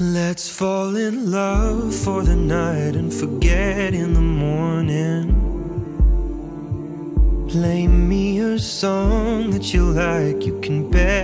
Let's fall in love for the night and forget in the morning. Play me a song that you like, you can bet